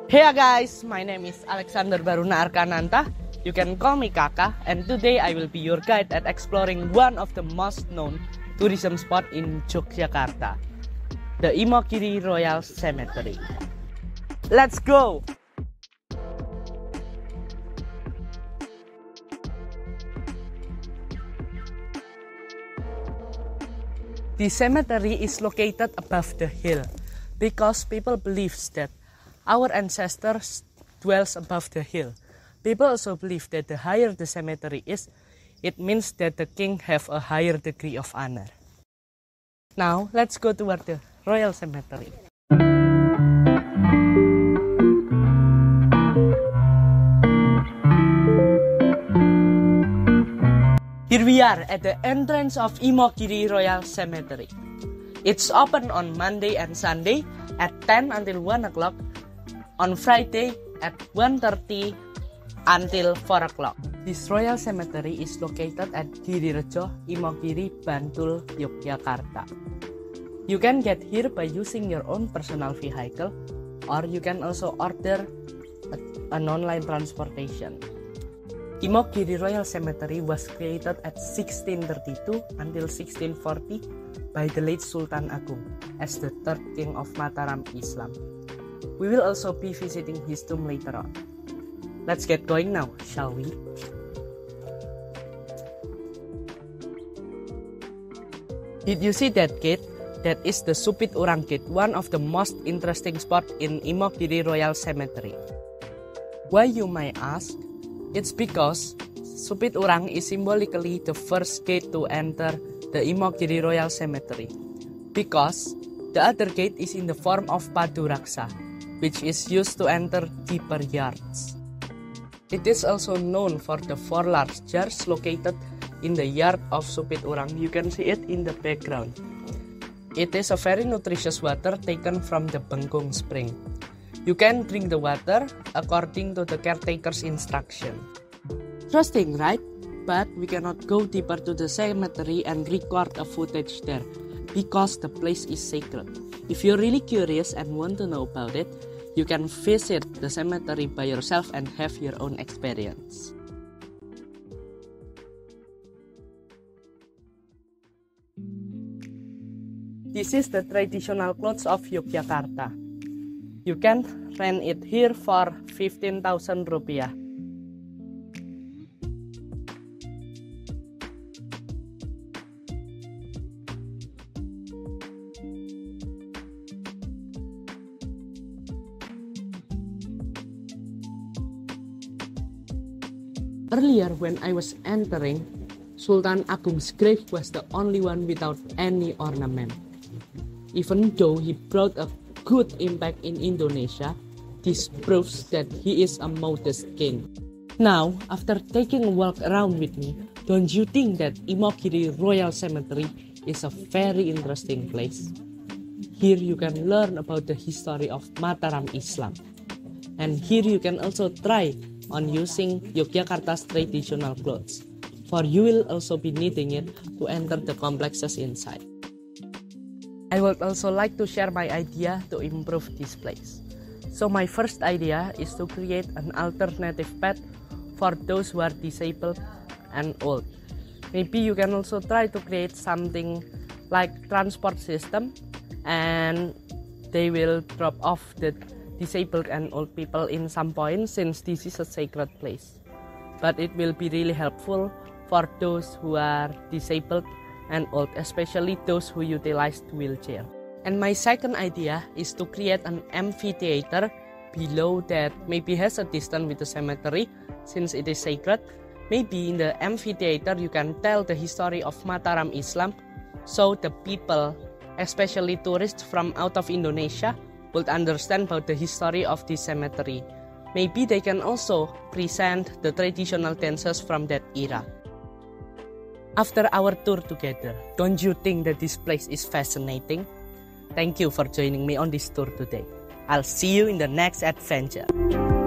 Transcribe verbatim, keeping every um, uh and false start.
Hey guys, my name is Alexander Baruna Arkananta. You can call me Kaka, and today I will be your guide at exploring one of the most known tourism spot in Yogyakarta, the Imogiri Royal Cemetery. Let's go! The cemetery is located above the hill because people believe that our ancestors dwells above the hill. People also believe that the higher the cemetery is, it means that the king have a higher degree of honor. Now, let's go toward the Royal Cemetery. Here we are at the entrance of Imogiri Royal Cemetery. It's open on Monday and Sunday at ten until one o'clock, on Friday at one thirty until four o'clock. This Royal Cemetery is located at Girirejo, Imogiri, Bantul, Yogyakarta. You can get here by using your own personal vehicle, or you can also order a, an online transportation. Imogiri Royal Cemetery was created at sixteen thirty-two until sixteen forty by the late Sultan Agung as the third king of Mataram, Islam. We will also be visiting his tomb later on. Let's get going now, shall we? Did you see that gate? That is the Supit Urang Gate, one of the most interesting spots in Imogiri Royal Cemetery. Why, you may ask? It's because Supit Urang is symbolically the first gate to enter the Imogiri Royal Cemetery, because the other gate is in the form of Paduraksa, which is used to enter deeper yards. It is also known for the four large jars located in the yard of Supit Urang. You can see it in the background. It is a very nutritious water taken from the Bengkung spring. You can drink the water according to the caretaker's instruction. Interesting, right? But we cannot go deeper to the cemetery and record a footage there because the place is sacred. If you're really curious and want to know about it, you can visit the cemetery by yourself and have your own experience. This is the traditional clothes of Yogyakarta. You can rent it here for fifteen thousand rupiah. Earlier, when I was entering, Sultan Agung's grave was the only one without any ornament. Even though he brought a good impact in Indonesia, this proves that he is a modest king. Now, after taking a walk around with me, don't you think that Imogiri Royal Cemetery is a very interesting place? Here you can learn about the history of Mataram Islam. And here you can also try on using Yogyakarta's traditional clothes, for you will also be needing it to enter the complexes inside. I would also like to share my idea to improve this place. So my first idea is to create an alternative path for those who are disabled and old. Maybe you can also try to create something like transport system, and they will drop off the disabled and old people in some point, since this is a sacred place. But it will be really helpful for those who are disabled and old, especially those who utilize the wheelchair. And my second idea is to create an amphitheater below that maybe has a distance with the cemetery, since it is sacred. Maybe in the amphitheater you can tell the history of Mataram Islam, so the people, especially tourists from out of Indonesia, would understand about the history of this cemetery. Maybe they can also present the traditional dances from that era. After our tour together, don't you think that this place is fascinating? Thank you for joining me on this tour today. I'll see you in the next adventure.